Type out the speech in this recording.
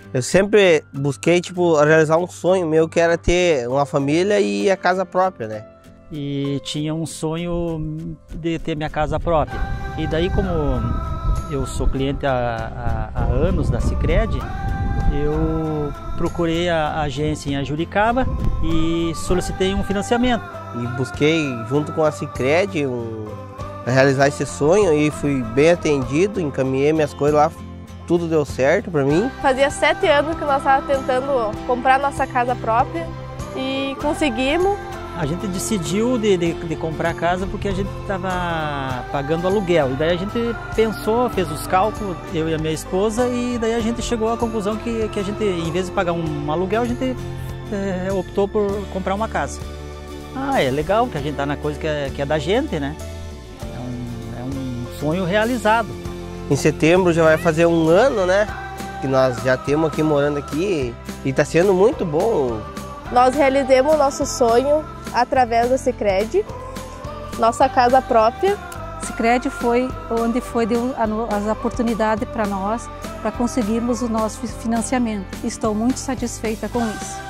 Eu sempre busquei, realizar um sonho meu, que era ter uma família e a casa própria, né? E tinha um sonho de ter minha casa própria. E daí, como eu sou cliente há anos da Sicredi, eu procurei a agência em Juricaba e solicitei um financiamento. E busquei, junto com a Sicredi, realizar esse sonho e fui bem atendido, encaminhei minhas coisas lá, tudo deu certo para mim. Fazia 7 anos que nós estávamos tentando comprar nossa casa própria e conseguimos. A gente decidiu de comprar a casa porque a gente estava pagando aluguel. E daí a gente pensou, fez os cálculos, eu e a minha esposa, e daí a gente chegou à conclusão que a gente, em vez de pagar um aluguel, a gente optou por comprar uma casa. É legal que a gente está na coisa que é da gente, né? É um sonho realizado. Em setembro já vai fazer 1 ano, né? Que nós já temos aqui morando aqui e está sendo muito bom. Nós realizamos o nosso sonho através da Sicredi, nossa casa própria. Sicredi foi onde deu as oportunidades para nós, para conseguirmos o nosso financiamento. Estou muito satisfeita com isso.